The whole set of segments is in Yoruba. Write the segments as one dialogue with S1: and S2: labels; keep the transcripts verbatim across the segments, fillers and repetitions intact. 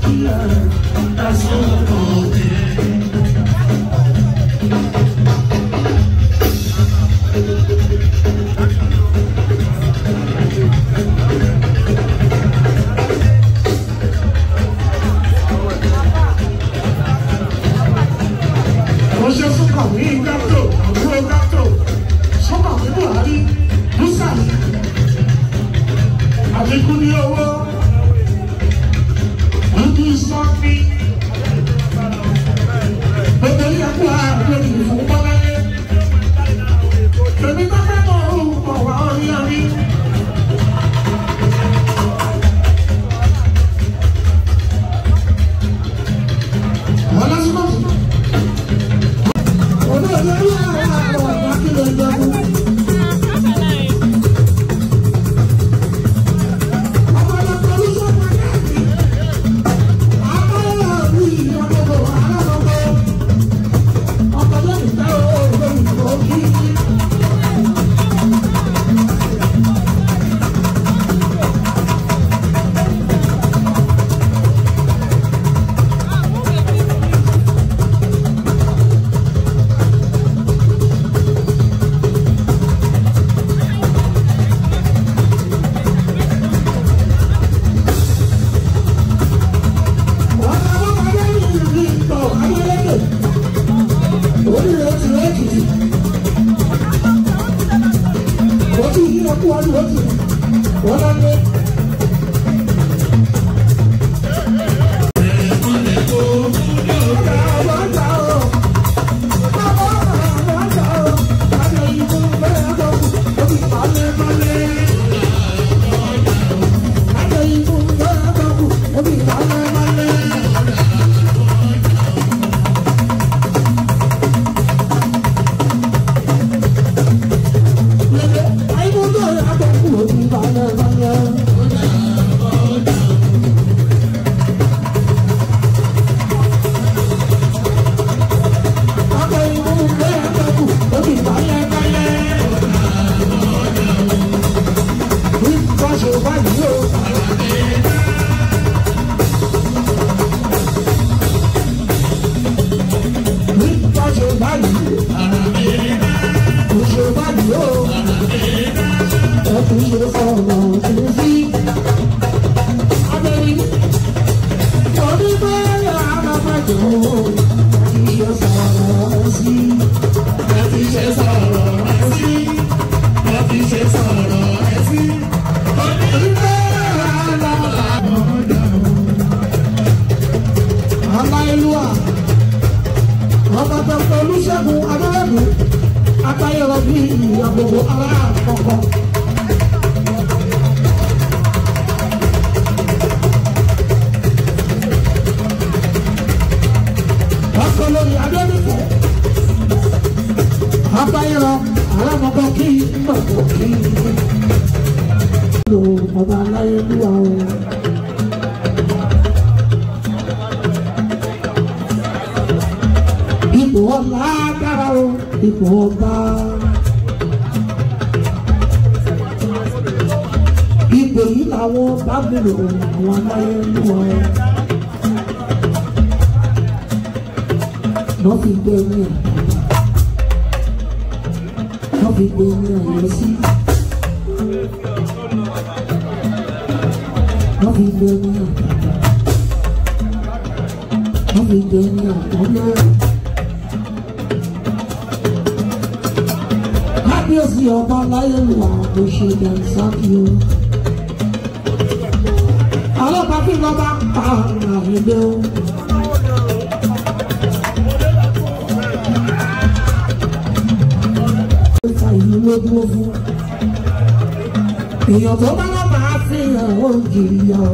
S1: èèyàn tó bá lọ́ máa fi hàn ó jìyà o.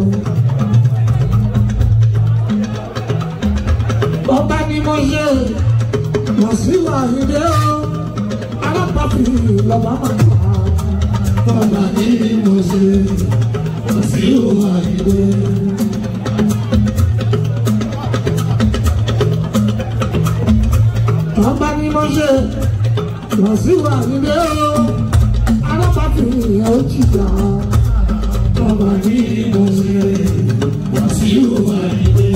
S1: ọba ni mo ṣe wọ́n sí wàhídé o alápàfì lọ́ba máa fà á. ọba ni mo ṣe wọ́n sí wàhídé. ọba ni mo ṣe wọ́n sí wàhídé o alápàfì ó jìyà. ọba ni mo ṣe wọ́n sí wàhídé.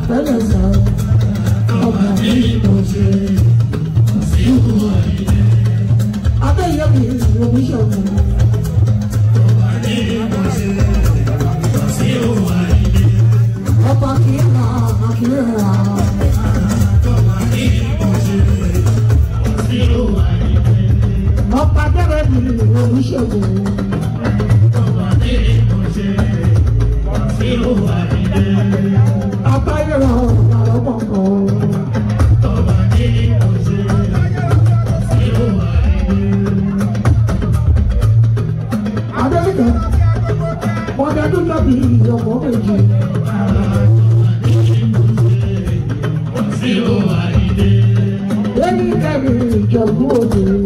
S1: tẹ́lẹ̀ sọ ọba ní ìmọ̀ṣẹ́ Wàsíù Àyìndé. Adéyẹmí oníṣègùn ọba ní ìmọ̀ṣẹ́ Wàsíù Àyìndé. Ọba kì í ra àkìlẹ̀ ra ọba ní ìmọ̀ṣẹ́ Wàsíù Àyìndé. Ọba dẹ́rẹ́ bí oníṣègùn ọba ní ìmọ̀ṣẹ́ Wàsíù Àyìndé. Abáyọ̀rọ̀ ọ̀rọ̀ gbọ̀ngàn ọba ní ìmọ̀ṣẹ́ Wàsíù Àyìndé. Adélèké mọ̀dẹ́dún dàbí ọkọ̀ méjì. Wàsíù Àyìndé. Èmi kẹ́mi Ìjẹ̀bú Òde.